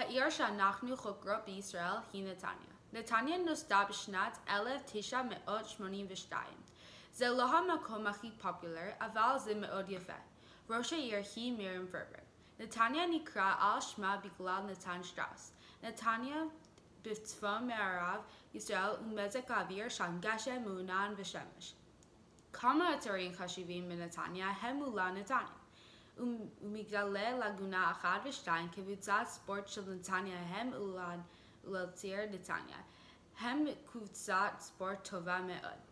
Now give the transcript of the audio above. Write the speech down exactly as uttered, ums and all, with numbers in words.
העיר שאנחנו חוקרות בישראל היא נתניה. נתניה נוסדה בשנת אלף תשע מאות שמונים ושתיים. זה לא המקום הכי פופולרי, אבל זה מאוד יפה. ראש העיר היא מרים פיירברג. נתניה נקרא על שמה בגלל נתן שטראוס. נתניה בצפון מערב ישראל ומזג האוויר שם גשם, מעונן ושמש. כמה אתרים חשובים בנתניה הם מולה נתניה. ומגדלי לגונה אחת ושתיים קבוצת ספורט של נתניה הם אולן ולציר נתניה. הם קבוצת ספורט טובה מאוד.